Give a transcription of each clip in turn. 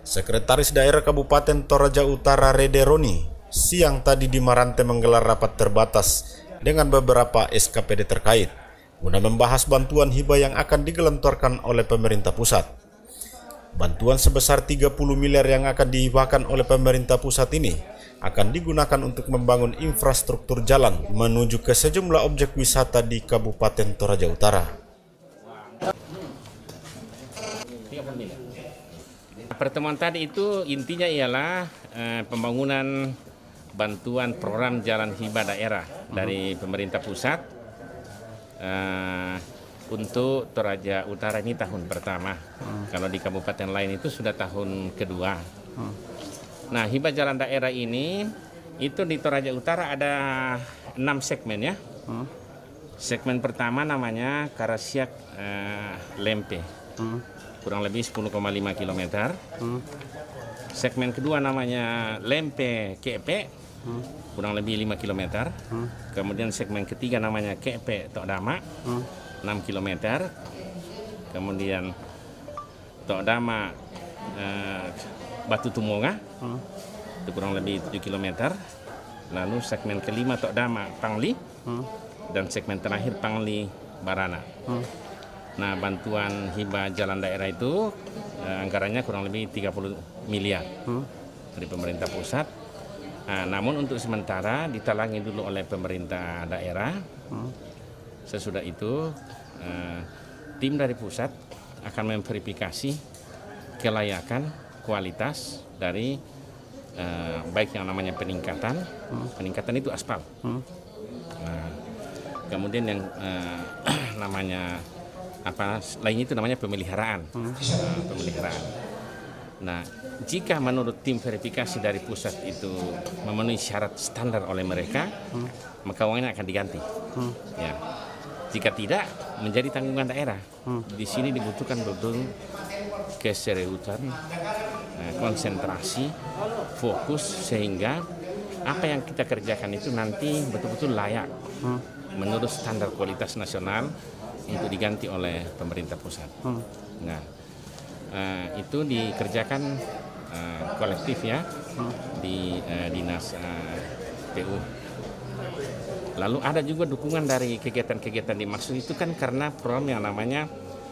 Sekretaris Daerah Kabupaten Toraja Utara Rede Roni siang tadi di Marante menggelar rapat terbatas dengan beberapa SKPD terkait guna membahas bantuan hibah yang akan digelontorkan oleh pemerintah pusat. Bantuan sebesar 30 miliar yang akan dihibahkan oleh pemerintah pusat ini akan digunakan untuk membangun infrastruktur jalan menuju ke sejumlah objek wisata di Kabupaten Toraja Utara. Pertemuan tadi itu intinya ialah pembangunan bantuan program jalan hibah daerah dari pemerintah pusat untuk Toraja Utara ini tahun pertama. Kalau di kabupaten lain itu sudah tahun kedua. Nah, hibah jalan daerah ini itu di Toraja Utara ada 6 segmen ya. Segmen pertama namanya Karasiak Lempe. Kurang lebih 10,5 km. Segmen kedua namanya Lempe Kepe, kurang lebih 5 km. Kemudian segmen ketiga namanya Kepe Tokdama, 6 km. Kemudian Tokdama Batu Tumonga, itu kurang lebih 7 km. Lalu segmen kelima Tokdama Pangli, dan segmen terakhir Pangli Barana. Nah, bantuan hibah jalan daerah itu anggarannya kurang lebih 30 miliar dari pemerintah pusat. Nah, namun untuk sementara ditalangi dulu oleh pemerintah daerah. Sesudah itu tim dari pusat akan memverifikasi kelayakan kualitas dari baik yang namanya peningkatan itu aspal. Nah, kemudian yang namanya lainnya itu namanya pemeliharaan. Nah, jika menurut tim verifikasi dari pusat itu memenuhi syarat standar oleh mereka, maka uangnya akan diganti. Ya. Jika tidak, menjadi tanggungan daerah. Di sini dibutuhkan betul keseriusan, konsentrasi, fokus, sehingga apa yang kita kerjakan itu nanti betul-betul layak menurut standar kualitas nasional untuk diganti oleh pemerintah pusat. Nah, itu dikerjakan kolektif ya di dinas PU. Lalu ada juga dukungan dari kegiatan-kegiatan dimaksud itu kan karena program yang namanya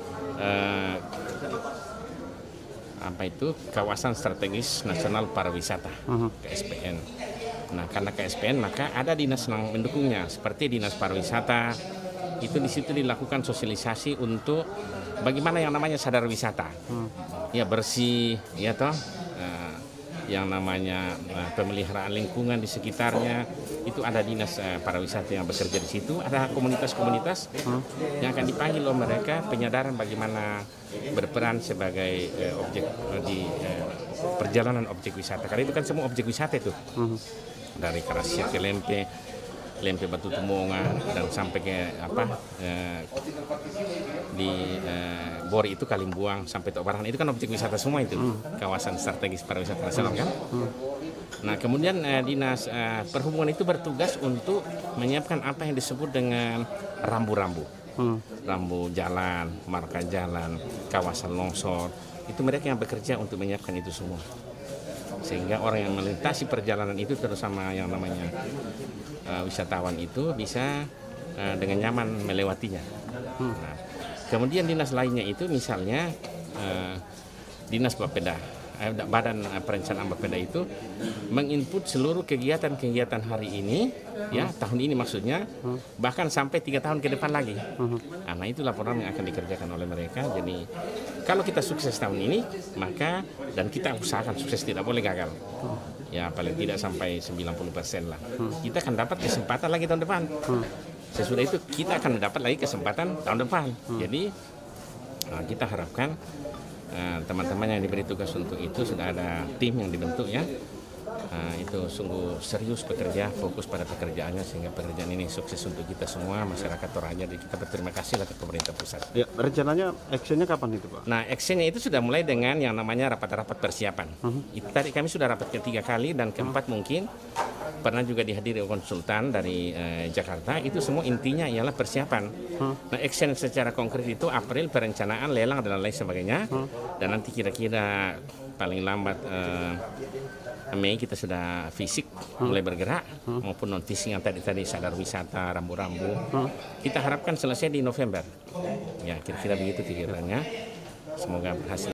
Kawasan Strategis Nasional Pariwisata KSPN. Nah, karena KSPN maka ada dinas yang mendukungnya seperti dinas pariwisata. Itu di situ dilakukan sosialisasi untuk bagaimana yang namanya sadar wisata, ya bersih, ya toh, yang namanya pemeliharaan lingkungan di sekitarnya. Itu ada dinas pariwisata yang bekerja di situ, ada komunitas-komunitas yang akan dipanggil oleh mereka penyadaran bagaimana berperan sebagai objek di perjalanan objek wisata. Karena itu kan semua objek wisata itu dari Karasiak ke Lempe Batu Tumonga dan sampai ke di Bori itu Kalimbuang sampai Tokbaran itu kan objek wisata semua itu, kawasan strategis pariwisata nasional kan. Nah, kemudian dinas perhubungan itu bertugas untuk menyiapkan apa yang disebut dengan rambu-rambu, rambu jalan, marka jalan, kawasan longsor. Itu mereka yang bekerja untuk menyiapkan itu semua, sehingga orang yang melintasi perjalanan itu terutama yang namanya wisatawan itu bisa dengan nyaman melewatinya. Nah, kemudian dinas lainnya itu misalnya dinas Bapeda, Badan Perencanaan Bapeda itu menginput seluruh kegiatan-kegiatan hari ini, ya tahun ini maksudnya, bahkan sampai 3 tahun ke depan lagi. Nah, itulah program yang akan dikerjakan oleh mereka. Jadi kalau kita sukses tahun ini, maka dan kita usahakan sukses, tidak boleh gagal. Ya paling tidak sampai 90% lah. Kita akan dapat kesempatan lagi tahun depan. Sesudah itu kita akan dapat lagi kesempatan tahun depan. Jadi kita harapkan teman-teman yang diberi tugas untuk itu sudah ada tim yang dibentuk ya. Itu sungguh serius bekerja, fokus pada pekerjaannya sehingga pekerjaan ini sukses untuk kita semua, masyarakat Toraja. Dan kita berterima kasih ke pemerintah pusat. Ya, rencananya actionnya kapan itu, Pak? Nah, actionnya itu sudah mulai dengan yang namanya rapat-rapat persiapan. Tadi kami sudah rapat ketiga kali dan keempat mungkin pernah juga dihadiri konsultan dari Jakarta. Itu semua intinya ialah persiapan. Nah, action secara konkret itu April perencanaan lelang dan lain sebagainya. Dan nanti kira-kira paling lambat Mei kita sudah fisik mulai bergerak, maupun non fisik yang tadi sadar wisata, rambu-rambu. Kita harapkan selesai di November. Ya, kira-kira begitu pikirannya. Semoga berhasil.